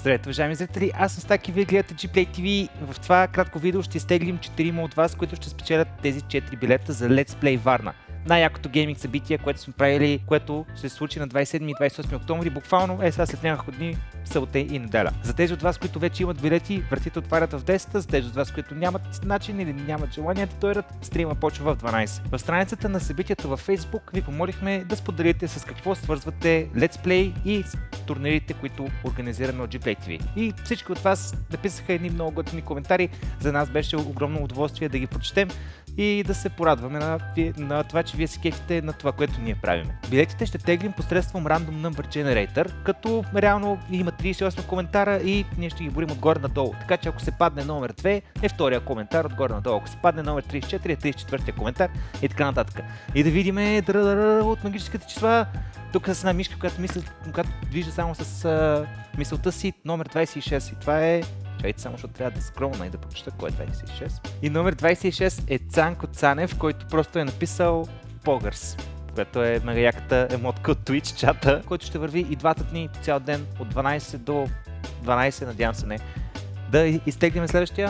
Здравейте, уважаеми зрители, аз съм Стаки, вие гледате Gplay TV. В това кратко видео ще изтеглим 4 от вас, които ще спечелят тези 4 билета за Let's Play Варна. Най-якото гейминг събитие, което сме правили, което ще се случи на 27 и 28 октомври, буквално сега след няколко дни, събота и неделя. За тези от вас, които вече имат билети, вратите отварят в 10, за тези от вас, които нямат начин или нямат желание да дойдат, стрима почва в 12. В страницата на събитието във Facebook ви помолихме да споделите с какво свързвате Let's Play и турнирите, които организираме от Gplay TV. И всички от вас написаха едни много готини коментари. За нас беше огромно удоволствие да ги прочетем и да се порадваме на това, че вие се кефите на това, което ние правим. Билетите ще теглим посредством Random Number Generator, като реално има 38 коментара и ние ще ги борим отгоре надолу. Така че ако се падне номер 2 е втория коментар отгоре надолу. Ако се падне номер 34 е 34-тия коментар и така нататък. И да видим от магическите числа. Тук с една мишка, която движа само с мисълта си, номер 26. И това е... Чайте само, защото трябва да скролна и да прочета кой е 26. И номер 26 е Цанко Цанев, който просто е написал Погърс, което е мега яката емотка от Twitch чата, който ще върви и двата дни цял ден от 12 до 12, надявам се не. Да изтеглим следващия.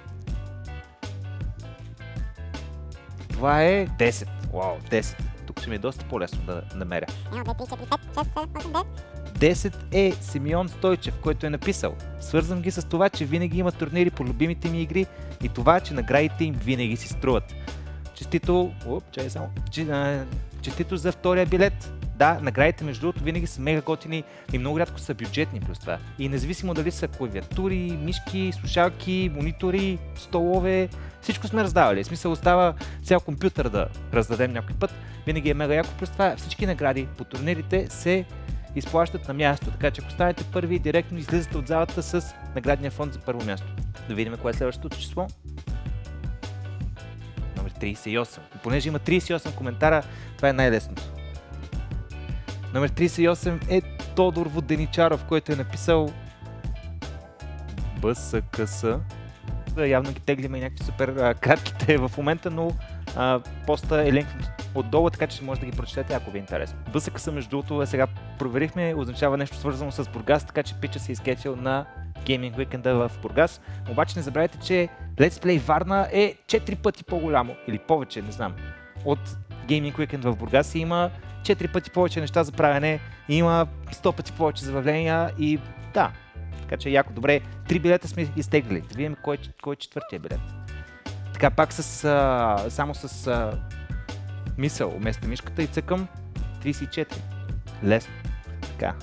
Това е 10. Вау, 10. Тук ще ми е доста по-лесно да намеря. 10 е Симеон Стойчев, който е написал: свързвам ги с това, че винаги има турнири по любимите ми игри и това, че наградите им винаги си струват. Честито... Честито за втория билет. Да, наградите между другото винаги са мега готини и много рядко са бюджетни плюс това. И независимо дали са клавиатури, мишки, слушалки, монитори, столове, всичко сме раздавали. В смисъл остава цял компютър да раздадем някой път. Винаги е мега яко плюс това. Всички награди по турнирите се изплащат на място, така че ако станете първи, директно излизате от залата с наградния фонд за първо място. Да видим кое е следващото число. Номер 38. И понеже има 38 коментара, това е най-лесното. Номер 38 е Тодор Воденичаров, който е написал БСКС. Явно ги теглиме някакви супер кратките в момента, но поста е линкнат отдолу, така че може да ги прочетете, ако ви е интересно. БСКС, между другото, сега проверихме, означава нещо свързано с Бургас, така че пича се изкетил на Gaming Weekend в Бургас. Обаче не забравяйте, че Let's Play Варна е 4 пъти по-голямо, или повече, не знам, от Gaming Weekend в Бургас и има 4 пъти повече неща за правене, има 100 пъти повече забавления и да, така че яко. Добре, 3 билета сме изтеглили, да видим кой е четвъртия билет. Така, пак само с мисъл вместо мишката и цъкам 34. Лесно. Така.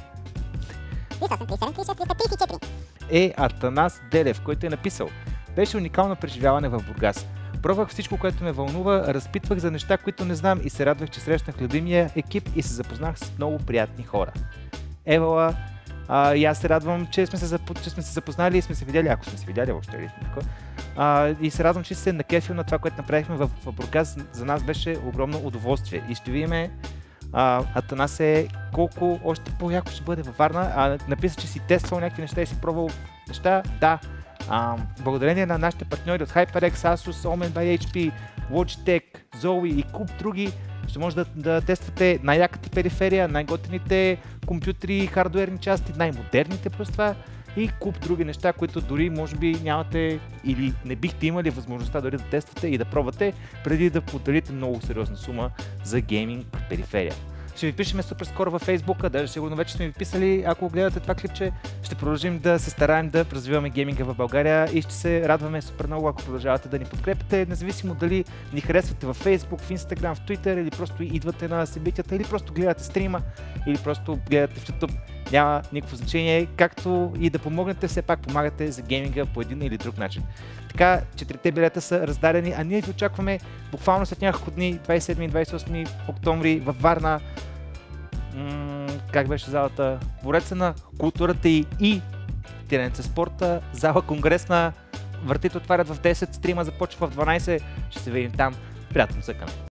34. Е Атанас Делев, който е написал: беше уникално преживяване в Бургас. Пробвах всичко, което ме вълнува, разпитвах за неща, които не знам и се радвах, че срещнах любимия екип и се запознах с много приятни хора. Евала, и аз се радвам, че сме се запознали и сме се видяли, ако сме се видяли въобще или и се радвам, че се накефил на това, което направихме в Бургас. За нас беше огромно удоволствие и ще видим Атанас колко още по-яко ще бъде във Варна. Написа, че си тествал някакви неща и си пробвал неща. Да, благодарение на нашите партньори от HyperX, Asus, Omen by HP, Logitech, Zoe и куп други, ще може да тествате най-яката периферия, най-готените компютри, хардуерни части, най-модерните плюс това и куп други неща, които дори може би нямате или не бихте имали възможността дори да тествате и да пробвате, преди да отделите много сериозна сума за гейминг периферия. Ще ви пишем супер скоро във Фейсбука, даже сигурно вече сме ви писали, ако гледате това клипче. Ще продължим да се стараем да развиваме гейминга в България и ще се радваме супер много, ако продължавате да ни подкрепите, независимо дали ни харесвате във Фейсбук, в Инстаграм, в Твитър или просто идвате на събитията, или просто гледате стрима, или просто гледате в YouTube. Няма никакво значение, както и да помогнете, все пак помагате за гейминга по един или друг начин. Така, 4 билета са раздадени, а ние ви очакваме буквално след няколко дни, 27 и 28 октомври във Варна. Как беше залата? Двореца на културата и тирането спорта, зала конгресна, вратите отварят в 10, стрима започва в 12, ще се видим там. Приятно цъкане!